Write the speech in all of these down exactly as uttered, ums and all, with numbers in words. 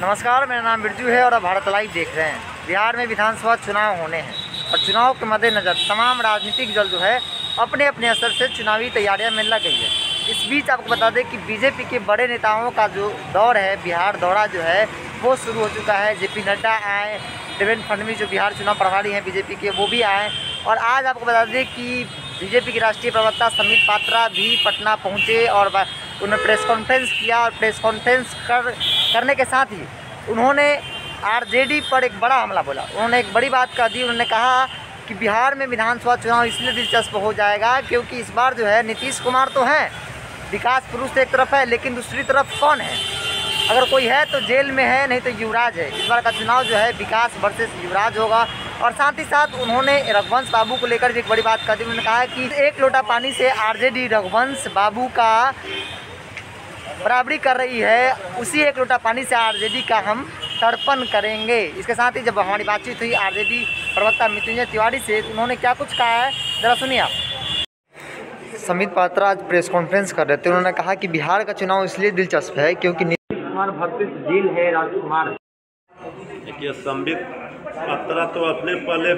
नमस्कार, मेरा नाम बिरजू है और आप भारत लाइव देख रहे हैं। बिहार में विधानसभा चुनाव होने हैं और चुनाव के मद्देनज़र तमाम राजनीतिक दल जो है अपने अपने असर से चुनावी तैयारियां में लग गई है। इस बीच आपको बता दें कि बीजेपी के बड़े नेताओं का जो दौर है, बिहार दौरा जो है वो शुरू हो चुका है। जेपी नड्डा आए, देवेंद्र फडणवीस जो बिहार चुनाव प्रभारी हैं बीजेपी के, वो भी आए। और आज आपको बता दें कि बीजेपी के राष्ट्रीय प्रवक्ता संबित पात्रा भी पटना पहुँचे और उन्होंने प्रेस कॉन्फ्रेंस किया। और प्रेस कॉन्फ्रेंस कर करने के साथ ही उन्होंने आरजेडी पर एक बड़ा हमला बोला। उन्होंने एक बड़ी बात कह दी। उन्होंने कहा कि बिहार में विधानसभा चुनाव इसलिए दिलचस्प हो जाएगा क्योंकि इस बार जो है नीतीश कुमार तो हैं, विकास पुरुष तो एक तरफ है, लेकिन दूसरी तरफ कौन है? अगर कोई है तो जेल में है, नहीं तो युवराज है। इस बार का चुनाव जो है विकास वर्सेस युवराज होगा। और साथ ही साथ उन्होंने रघुवंश बाबू को लेकर भी एक बड़ी बात कह दी। उन्होंने कहा कि एक लोटा पानी से आरजेडी रघुवंश बाबू का बराबरी कर रही है, उसी एक लोटा पानी से आरजेडी का हम तर्पण करेंगे। इसके साथ ही जब हमारी बातचीत हुई आरजेडी प्रवक्ता मृत्युंजय तिवारी से, तो उन्होंने क्या कुछ कहा है ज़रा सुनिए आप। संबित पात्रा आज प्रेस कॉन्फ्रेंस कर रहे थे। उन्होंने कहा कि बिहार का चुनाव इसलिए दिलचस्प है क्योंकि नीतीश कुमार भक्त जेल है, राजकुमार। देखिए, संबित पात्रा तो अपने पहले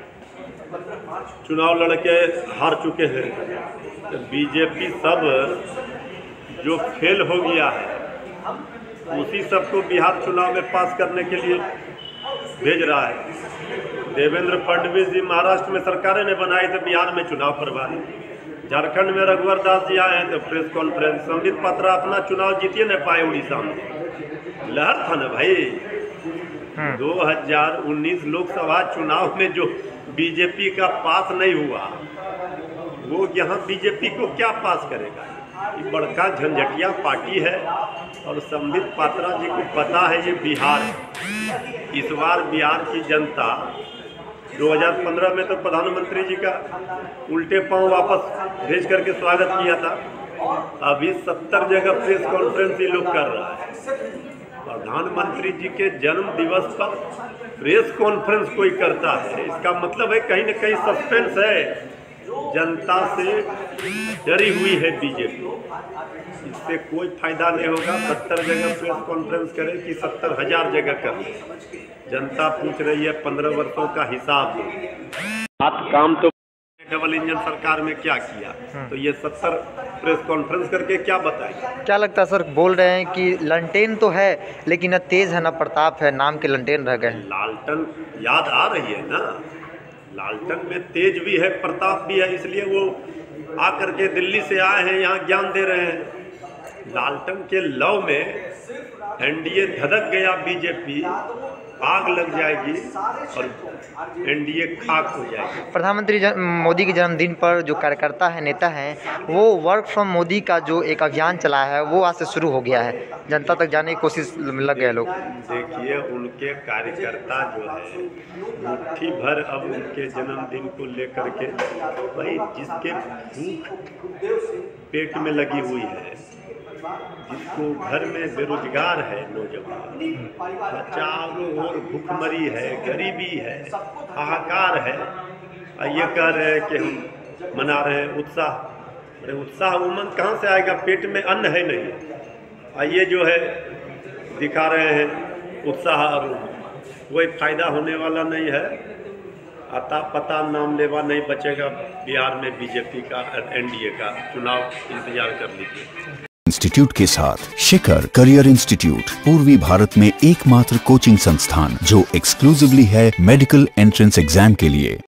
चुनाव लड़के हार चुके हैं। तो बीजेपी सब जो फेल हो गया है उसी सबको बिहार चुनाव में पास करने के लिए भेज रहा है। देवेंद्र फडणवीस जी महाराष्ट्र में सरकारें ने बनाई तो बिहार में चुनाव प्रभारी, झारखंड में रघुवर दास जी आए हैं तो प्रेस कॉन्फ्रेंस। संबित पात्रा अपना चुनाव जीतिए न पाए उड़ीसा में, लहर था ना भाई। दो हजार उन्नीस लोकसभा चुनाव में जो बीजेपी का पास नहीं हुआ, वो यहाँ बीजेपी को क्या पास करेगा? ये बड़का झंझटिया पार्टी है। और संबित पात्रा जी को पता है ये बिहार है। इस बार बिहार की जनता दो हज़ार पंद्रह में तो प्रधानमंत्री जी का उल्टे पांव वापस भेज करके स्वागत किया था। अभी सत्तर जगह प्रेस कॉन्फ्रेंस ये लोग कर रहा है। प्रधानमंत्री जी के जन्म दिवस पर प्रेस कॉन्फ्रेंस कोई करता है, इसका मतलब है कहीं न कहीं सस्पेंस है। जनता से डरी हुई है बीजेपी, इससे कोई फायदा नहीं होगा। सत्तर जगह प्रेस कॉन्फ्रेंस करे कि सत्तर हजार जगह करे, जनता पूछ रही है पंद्रह वर्षों का हिसाब। बात काम तो डबल इंजन सरकार में क्या किया, तो ये सत्तर प्रेस कॉन्फ्रेंस करके क्या बताएं? क्या लगता है सर? बोल रहे हैं कि लंटेन तो है लेकिन न तेज है न प्रताप है, नाम के लंटेन रह गए। लालटन याद आ रही है ना, लालटन में तेज भी है, प्रताप भी है, इसलिए वो आकर के दिल्ली से आए हैं, यहाँ ज्ञान दे रहे हैं। लालटन के लव में एनडीए धधक गया, बीजेपी आग लग जाएगी और एनडीए खाक हो जाएगी। प्रधानमंत्री मोदी के जन्मदिन पर जो कार्यकर्ता है, नेता हैं, वो वर्क फ्रॉम मोदी का जो एक अभियान चला है वो आज से शुरू हो गया है। जनता तक जाने की कोशिश लग गए लोग। देखिए, उनके कार्यकर्ता जो है मुट्ठी भर अब उनके जन्मदिन को लेकर के, भाई जिसके भूख पेट में लगी हुई है, जिसको घर में बेरोजगार है नौजवान, चारों ओर भूखमरी है, गरीबी है, हाहाकार है, ये कह रहे हैं कि हम मना रहे हैं उत्साह। अरे उत्साह उमंग कहाँ से आएगा? पेट में अन्न है नहीं। ये जो है दिखा रहे हैं उत्साह, और कोई फायदा होने वाला नहीं है। अता पता नाम लेवा नहीं बचेगा बिहार में बीजेपी का, एनडीए का चुनाव। इंतजार कर लीजिए। इंस्टीट्यूट के साथ शिखर करियर इंस्टीट्यूट, पूर्वी भारत में एकमात्र कोचिंग संस्थान जो एक्सक्लूसिवली है मेडिकल एंट्रेंस एग्जाम के लिए।